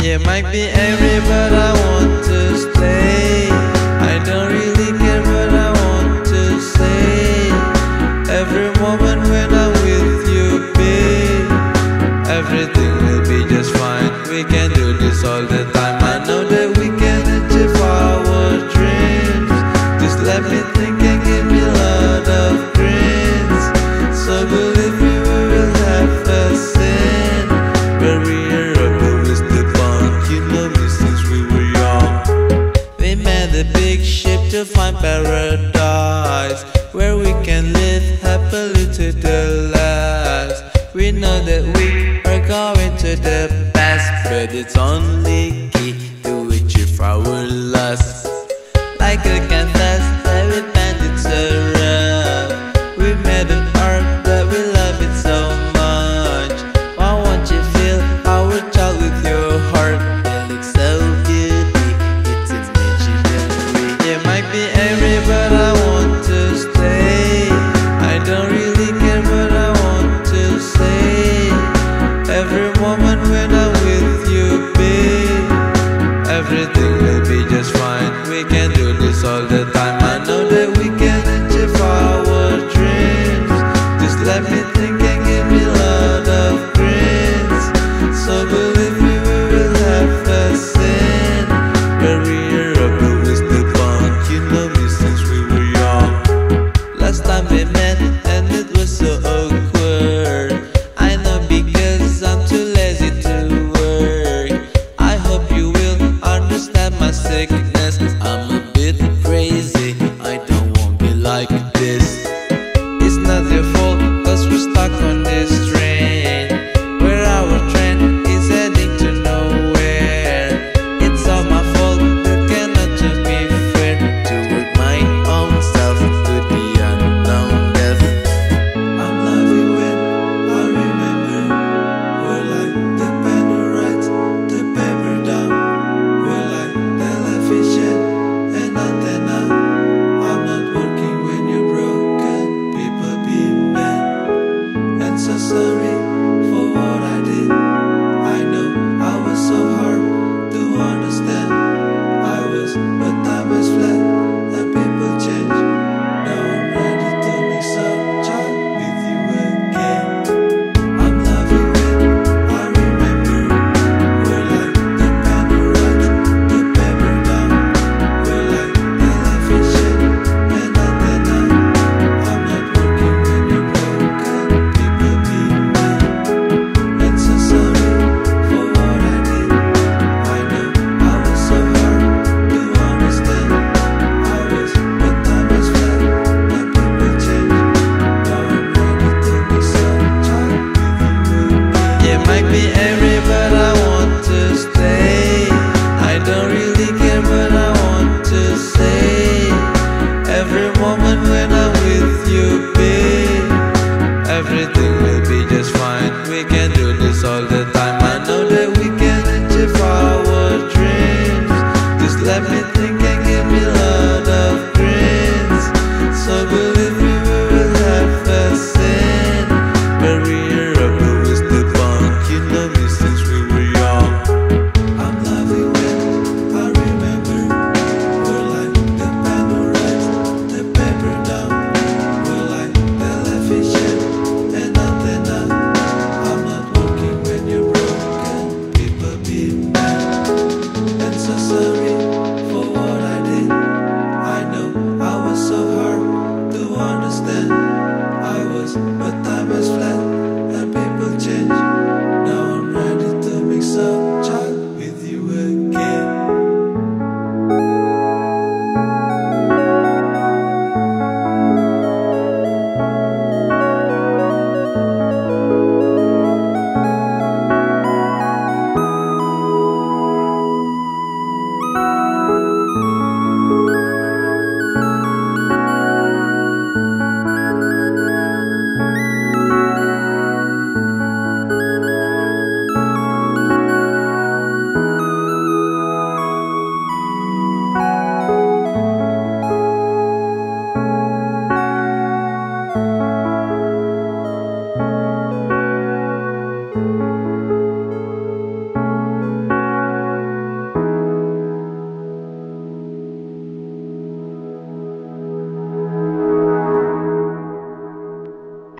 It might be angry, but I want to stay. I don't really care, but I want to say every moment when I'm with you, babe, everything will be just fine. We can do this all the time. I know that we can achieve our dreams. Just let me think and give me a lot of dreams. So believe me, we will have a sin where we are up with the bond. You know me since we were young. We made a big ship to find paradise, where we can live happily to the last. We know that we are going to the past, but it's only key to achieve our lust. Like a